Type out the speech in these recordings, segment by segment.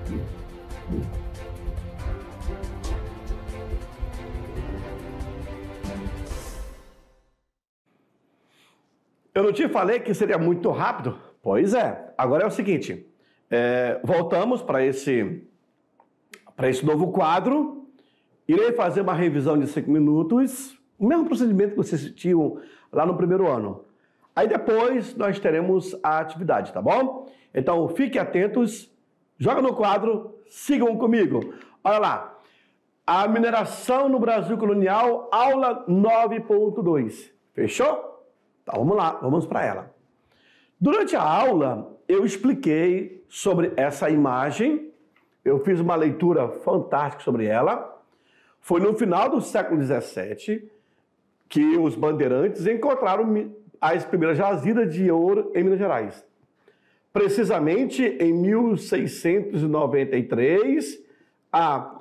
Eu não te falei que seria muito rápido? Pois é. Agora é o seguinte, voltamos para esse novo quadro, irei fazer uma revisão de 5 minutos, o mesmo procedimento que vocês tinham lá no primeiro ano. Aí depois nós teremos a atividade, tá bom? Então fiquem atentos, joga no quadro, sigam comigo. Olha lá, a mineração no Brasil colonial, aula 9.2. Fechou? Então vamos lá, vamos para ela. Durante a aula, eu expliquei sobre essa imagem, eu fiz uma leitura fantástica sobre ela. Foi no final do século XVII que os bandeirantes encontraram as primeiras jazidas de ouro em Minas Gerais. Precisamente em 1693 a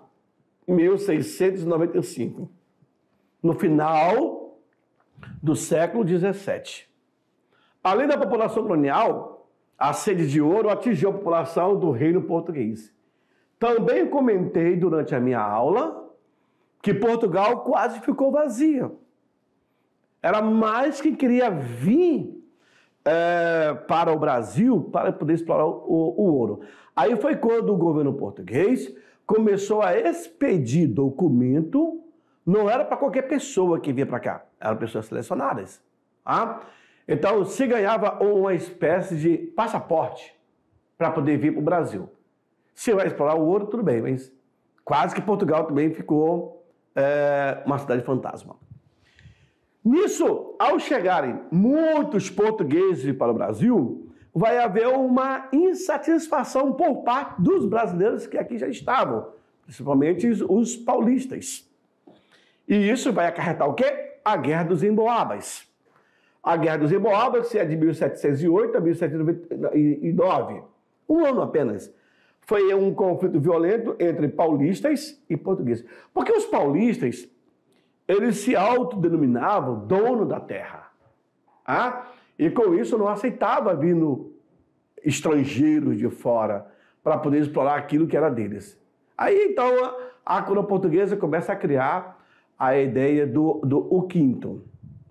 1695, no final do século XVII. Além da população colonial, a sede de ouro atingiu a população do reino português. Também comentei durante a minha aula que Portugal quase ficou vazia. Era mais que queria vir para o Brasil para poder explorar o ouro. Aí foi quando o governo português começou a expedir documento, não era para qualquer pessoa que vinha para cá, eram pessoas selecionadas. Tá? Então se ganhava uma espécie de passaporte para poder vir para o Brasil. Se vai explorar o ouro, tudo bem, mas quase que Portugal também ficou uma cidade fantasma. Nisso, ao chegarem muitos portugueses para o Brasil, vai haver uma insatisfação por parte dos brasileiros que aqui já estavam, principalmente os paulistas. E isso vai acarretar o quê? A Guerra dos Emboabas. A Guerra dos Emboabas é de 1708 a 1709. Um ano apenas. Foi um conflito violento entre paulistas e portugueses. Porque os paulistas, eles se autodenominavam dono da terra. E com isso não aceitava vindo estrangeiros de fora para poder explorar aquilo que era deles. Aí então a coroa portuguesa começa a criar a ideia do quinto.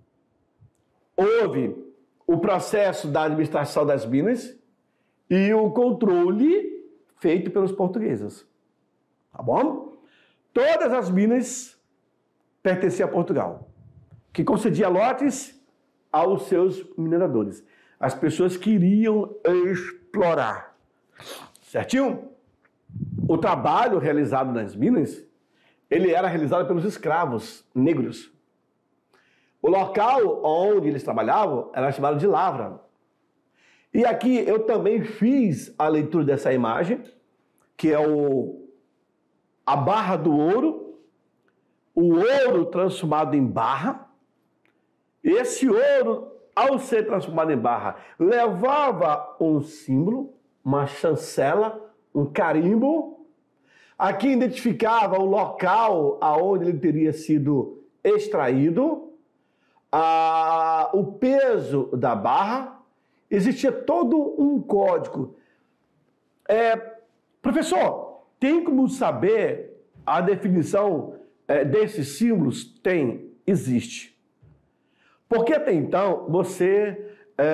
Houve o processo da administração das minas e o controle feito pelos portugueses. Tá bom? Todas as minas pertenciam a Portugal, que concedia lotes aos seus mineradores. As pessoas queriam explorar. Certinho? O trabalho realizado nas minas, ele era realizado pelos escravos negros. O local onde eles trabalhavam era chamado de lavra. E aqui eu também fiz a leitura dessa imagem, que é a barra do ouro, o ouro transformado em barra. Esse ouro, ao ser transformado em barra, levava um símbolo, uma chancela, um carimbo. Aqui identificava o local aonde ele teria sido extraído, o peso da barra. Existia todo um código. Professor, tem como saber a definição desses símbolos? Tem, existe. Porque até então você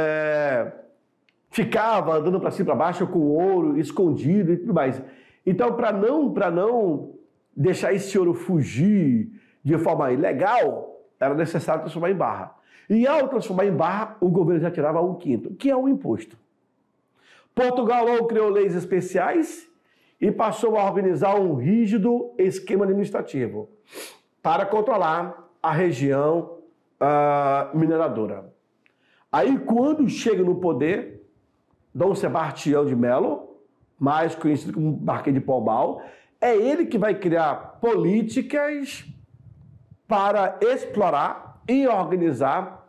ficava andando para cima e para baixo com ouro escondido e tudo mais. Então, para não deixar esse ouro fugir de forma ilegal, era necessário transformar em barra. E ao transformar em barra, o governo já tirava 1/5, que é o imposto. Portugal logo criou leis especiais e passou a organizar um rígido esquema administrativo para controlar a região mineradora. Aí, quando chega no poder, Dom Sebastião de Melo, mais conhecido como Marquês de Pombal, é ele que vai criar políticas para explorar e organizar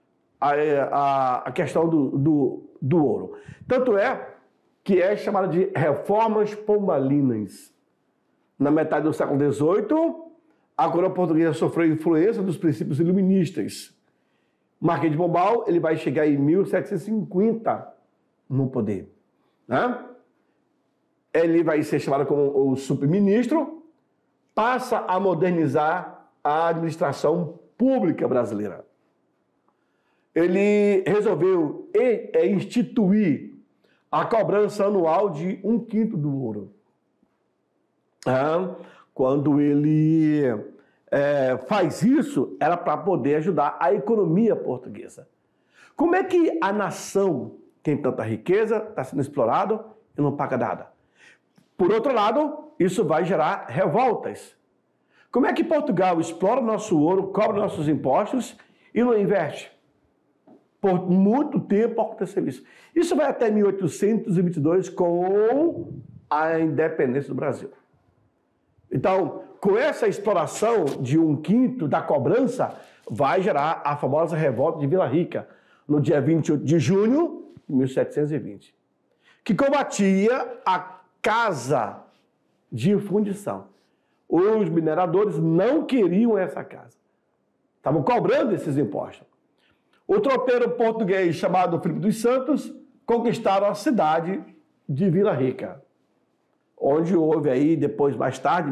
a questão do ouro. Tanto é que é chamada de reformas pombalinas. Na metade do século XVIII, a coroa portuguesa sofreu influência dos princípios iluministas. Marquês de Pombal ele vai chegar em 1750 no poder. Né? ele vai ser chamado como o super-ministro, passa a modernizar a administração pública brasileira. Ele resolveu instituir a cobrança anual de 1/5 do ouro. Quando ele faz isso, era para poder ajudar a economia portuguesa. Como é que a nação tem tanta riqueza, está sendo explorado e não paga nada? Por outro lado, isso vai gerar revoltas. Como é que Portugal explora nosso ouro, cobra nossos impostos e não investe? Por muito tempo aconteceu isso. Isso vai até 1822 com a independência do Brasil. Então, com essa exploração de 1/5 da cobrança, vai gerar a famosa revolta de Vila Rica, no dia 28 de junho de 1720, que combatia a casa de fundição. Os mineradores não queriam essa casa. Estavam cobrando esses impostos. O tropeiro português chamado Filipe dos Santos conquistaram a cidade de Vila Rica, onde houve aí, depois, mais tarde,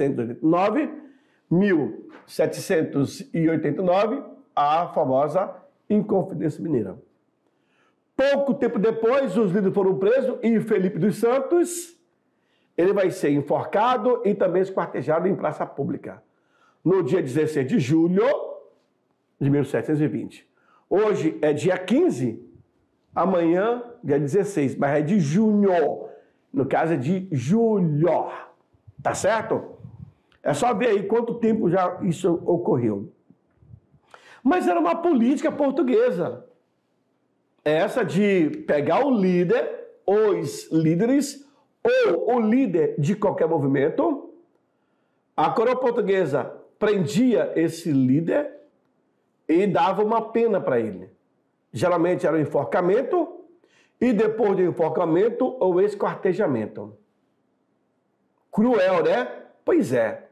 1789, a famosa Inconfidência Mineira. Pouco tempo depois, os líderes foram presos e Filipe dos Santos, ele vai ser enforcado e também esquartejado em praça pública, no dia 16 de julho de 1720. Hoje é dia 15, amanhã, dia 16, mas é de junho. No caso é de julho. Tá certo? É só ver aí quanto tempo já isso ocorreu. Mas era uma política portuguesa. Essa de pegar o líder, os líderes, ou o líder de qualquer movimento. A coroa portuguesa prendia esse líder e dava uma pena para ele. Geralmente era o enforcamento e depois do enforcamento o esquartejamento. Cruel, né? Pois é.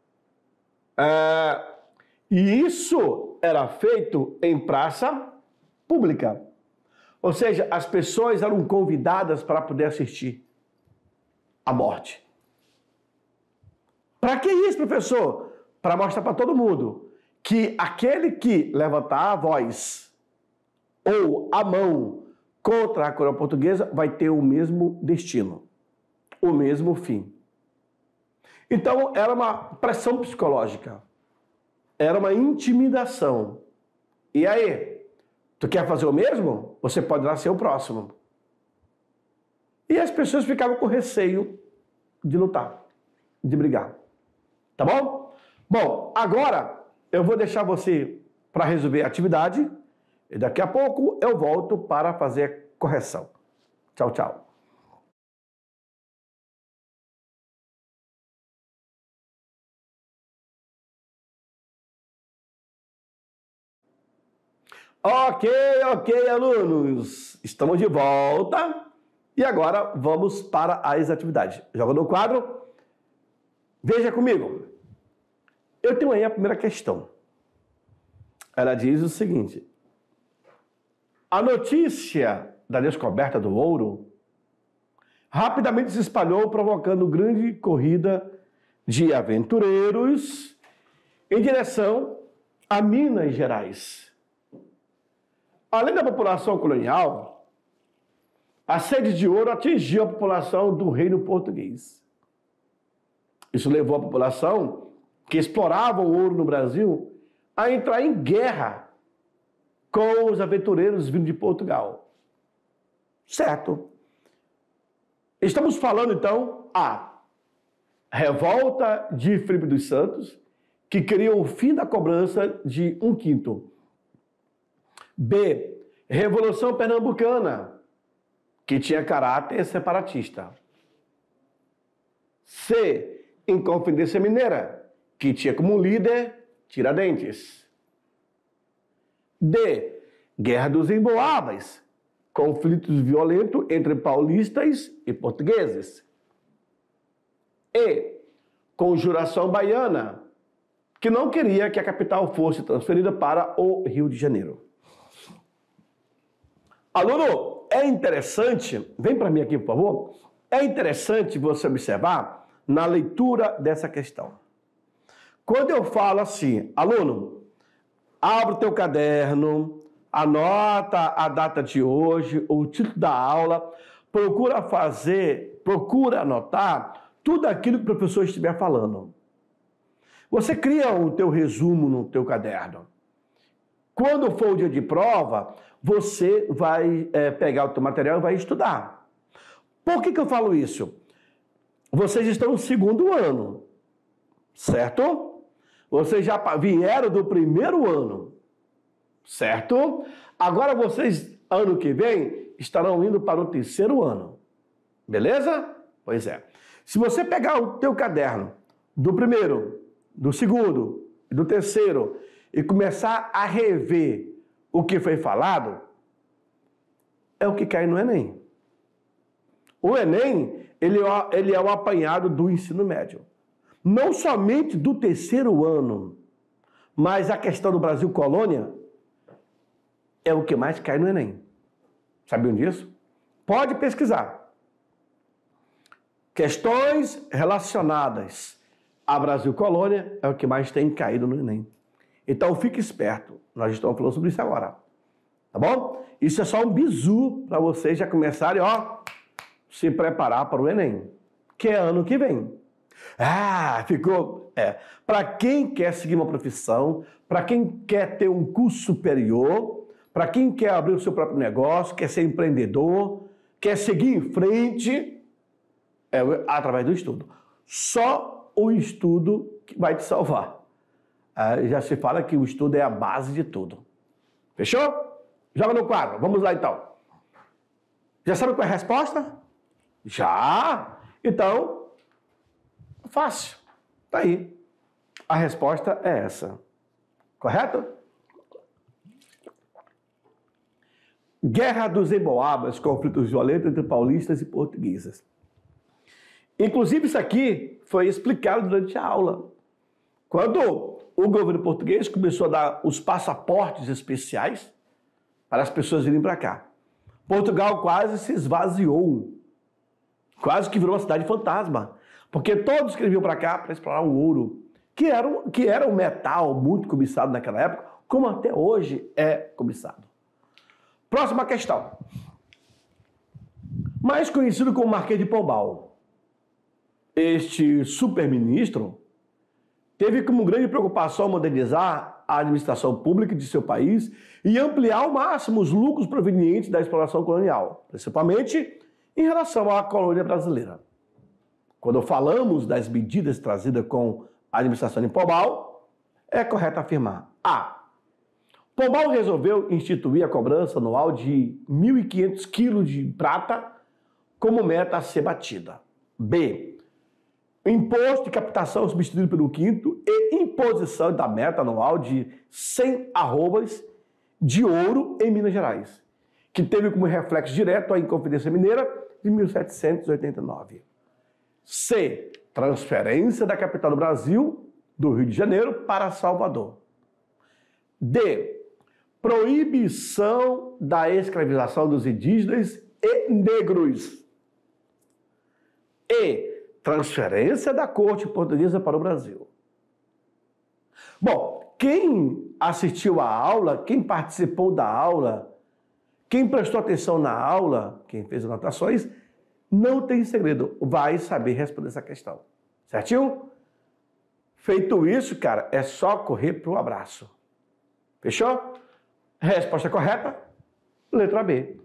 E isso era feito em praça pública. Ou seja, as pessoas eram convidadas para poder assistir à morte. Para que isso, professor? Para mostrar para todo mundo que aquele que levantar a voz ou a mão contra a coroa portuguesa vai ter o mesmo destino, o mesmo fim. Então, era uma pressão psicológica, era uma intimidação. E aí, tu quer fazer o mesmo? Você pode lá ser o próximo. E as pessoas ficavam com receio de lutar, de brigar. Tá bom? Bom, agora eu vou deixar você para resolver a atividade e daqui a pouco eu volto para fazer a correção. Tchau, tchau. Ok, alunos. Estamos de volta e agora vamos para as atividades. Joga no quadro. Veja comigo. Eu tenho aí a primeira questão. Ela diz o seguinte: a notícia da descoberta do ouro rapidamente se espalhou, provocando grande corrida de aventureiros em direção a Minas Gerais. Além da população colonial, a sede de ouro atingiu a população do reino português. Isso levou a população que explorava o ouro no Brasil a entrar em guerra com os aventureiros vindos de Portugal. Certo. Estamos falando, então, a revolta de Filipe dos Santos, que criou o fim da cobrança de 1/5. B. Revolução Pernambucana, que tinha caráter separatista. C. Inconfidência Mineira, que tinha como líder Tiradentes. D. Guerra dos Emboabas, conflitos violentos entre paulistas e portugueses. E. Conjuração Baiana, que não queria que a capital fosse transferida para o Rio de Janeiro. Aluno, é interessante, vem para mim aqui, por favor. É interessante você observar na leitura dessa questão. Quando eu falo assim, aluno, abre o teu caderno, anota a data de hoje, o título da aula, procura anotar tudo aquilo que o professor estiver falando. Você cria o teu resumo no teu caderno. Quando for o dia de prova, você vai pegar o teu material e vai estudar. Por que eu falo isso? Vocês estão no segundo ano, certo? Vocês já vieram do primeiro ano, certo? Agora vocês, ano que vem, estarão indo para o terceiro ano, beleza? Pois é. Se você pegar o teu caderno do primeiro, do segundo e do terceiro e começar a rever o que foi falado, é o que cai no Enem. O Enem, ele é o apanhado do ensino médio. Não somente do terceiro ano, mas a questão do Brasil colônia é o que mais cai no Enem. Sabiam disso? Pode pesquisar. Questões relacionadas a Brasil colônia é o que mais tem caído no Enem. Então fique esperto. Nós estamos falando sobre isso agora. Tá bom? Isso é só um bizu para vocês já começarem, se preparar para o Enem, que é ano que vem. Para quem quer seguir uma profissão, para quem quer ter um curso superior, para quem quer abrir o seu próprio negócio, quer ser empreendedor, quer seguir em frente, através do estudo. Só o estudo que vai te salvar. Já se fala que o estudo é a base de tudo. Fechou? Joga no quadro. Vamos lá, então. Já sabe qual é a resposta? Já? Então, fácil. Tá aí. A resposta é essa. Correto? Guerra dos Emboabas, conflitos violentos entre paulistas e portugueses. Inclusive, isso aqui foi explicado durante a aula. Quando o governo português começou a dar os passaportes especiais para as pessoas virem para cá, Portugal quase se esvaziou. Quase que virou uma cidade fantasma. Porque todos que vinham para cá para explorar o ouro, que era um metal muito cobiçado naquela época, como até hoje é cobiçado. Próxima questão. Mais conhecido como Marquês de Pombal. Este super-ministro teve como grande preocupação modernizar a administração pública de seu país e ampliar ao máximo os lucros provenientes da exploração colonial, principalmente em relação à colônia brasileira. Quando falamos das medidas trazidas com a administração de Pombal, é correto afirmar: A. Pombal resolveu instituir a cobrança anual de 1.500 quilos de prata como meta a ser batida. B. Imposto de captação substituído pelo quinto e imposição da meta anual de 100 arrobas de ouro em Minas Gerais, que teve como reflexo direto a Inconfidência Mineira de 1789. C. Transferência da capital do Brasil, do Rio de Janeiro, para Salvador. D. Proibição da escravização dos indígenas e negros. E. Transferência da corte portuguesa para o Brasil. Bom, quem assistiu à aula, quem participou da aula, quem prestou atenção na aula, quem fez anotações, não tem segredo, vai saber responder essa questão. Certinho? Feito isso, cara, é só correr para o abraço. Fechou? Resposta correta? Letra B.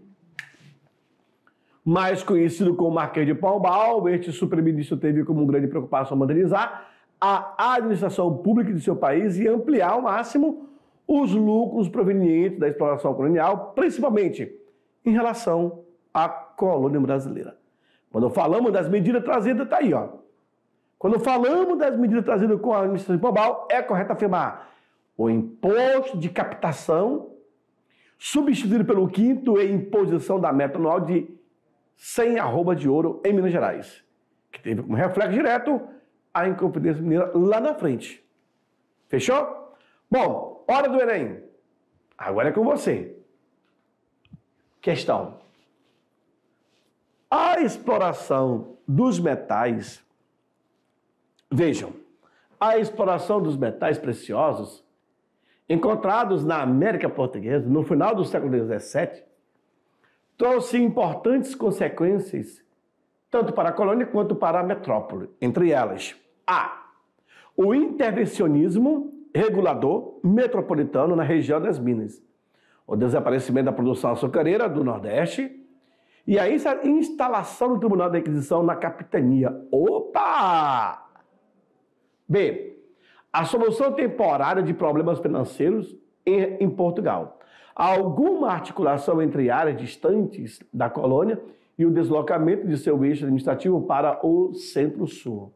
Mais conhecido como Marquês de Pombal, este super-ministro teve como grande preocupação modernizar a administração pública de seu país e ampliar ao máximo os lucros provenientes da exploração colonial, principalmente em relação à colônia brasileira. Quando falamos das medidas trazidas, está aí, ó. Quando falamos das medidas trazidas com a administração de Pombal, é correto afirmar: o imposto de captação substituído pelo quinto e imposição da meta anual de 100 arrobas de ouro em Minas Gerais, que teve como reflexo direto a Inconfidência Mineira lá na frente. Fechou? Bom, hora do Enem. Agora é com você. Questão. A exploração dos metais, vejam, a exploração dos metais preciosos encontrados na América Portuguesa no final do século XVII trouxe importantes consequências tanto para a colônia quanto para a metrópole, entre elas o intervencionismo regulador metropolitano na região das Minas, o desaparecimento da produção açucareira do Nordeste e a instalação do Tribunal da Inquisição na capitania. Opa! B. A solução temporária de problemas financeiros em Portugal. Alguma articulação entre áreas distantes da colônia e o deslocamento de seu eixo administrativo para o Centro-Sul.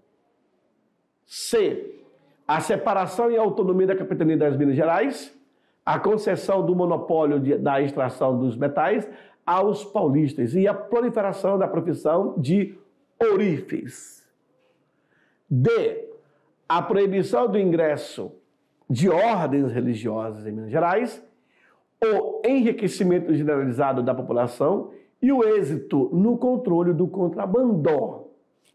C. A separação e autonomia da capitania das Minas Gerais, a concessão do monopólio da extração dos metais aos paulistas e a proliferação da profissão de ourives. D. A proibição do ingresso de ordens religiosas em Minas Gerais, o enriquecimento generalizado da população e o êxito no controle do contrabando.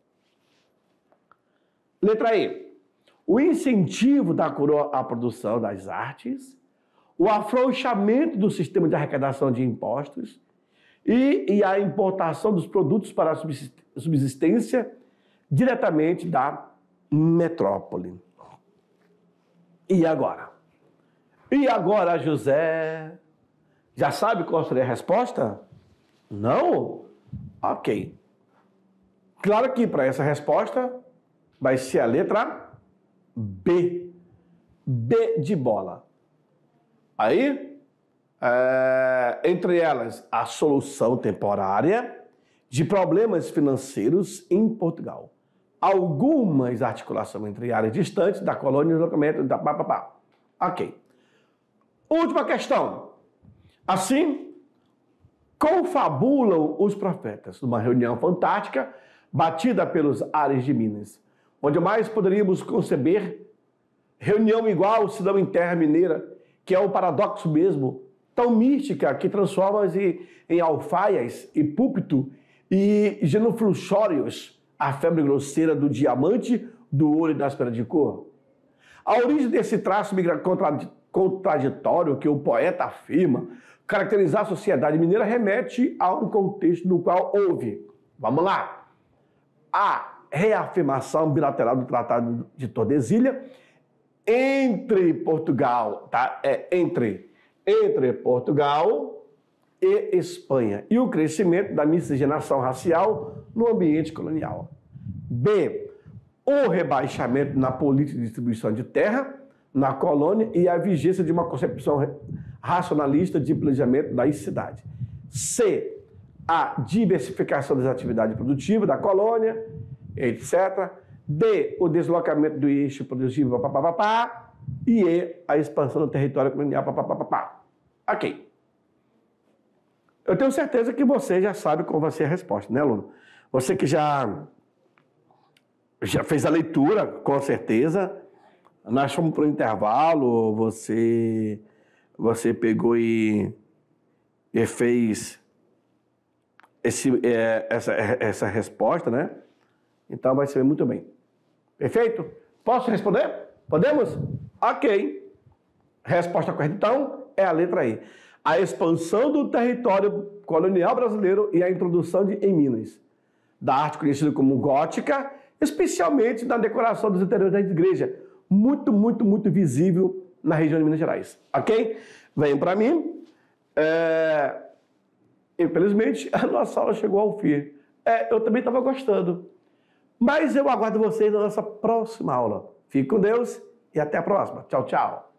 Letra E. O incentivo da coroa à produção das artes, o afrouxamento do sistema de arrecadação de impostos e a importação dos produtos para a subsistência diretamente da metrópole. E agora? E agora, José? Já sabe qual seria a resposta? Não? Ok. Claro que para essa resposta vai ser a letra B. B de bola. Aí, entre elas, a solução temporária de problemas financeiros em Portugal. Algumas articulações entre áreas distantes da colônia e deslocamento da papapá. Ok. Última questão. Assim, confabulam os profetas numa reunião fantástica batida pelos ares de Minas, onde mais poderíamos conceber reunião igual se não em terra mineira, que é o paradoxo mesmo, tão mística que transforma-se em alfaias e púlpito e genufluxórios, a febre grosseira do diamante, do ouro e das pedras de cor. A origem desse traço contraditório que o poeta afirma caracterizar a sociedade mineira remete a um contexto no qual houve, vamos lá, a reafirmação bilateral do Tratado de Tordesilhas entre Portugal, tá? Entre Portugal e Espanha e o crescimento da miscigenação racial no ambiente colonial. B. O rebaixamento na política de distribuição de terra na colônia e a vigência de uma concepção racionalista de planejamento da cidade. C. A diversificação das atividades produtivas da colônia, etc. D. O deslocamento do eixo produtivo, papapá. E E. A expansão do território colonial, papapá. Ok. Eu tenho certeza que você já sabe qual vai ser a resposta, né, aluno? Você que já fez a leitura, com certeza. Nós fomos para o intervalo, você pegou e fez essa resposta, né? Então vai ser muito bem. Perfeito? Posso responder? Podemos? Ok. Resposta correta, então, é a letra E. A expansão do território colonial brasileiro e a introdução em Minas da arte conhecida como gótica, especialmente na decoração dos interiores da igreja, muito, muito, muito visível na região de Minas Gerais. Ok? Venham para mim. Infelizmente, a nossa aula chegou ao fim. Eu também estava gostando. Mas eu aguardo vocês na nossa próxima aula. Fique com Deus e até a próxima. Tchau, tchau.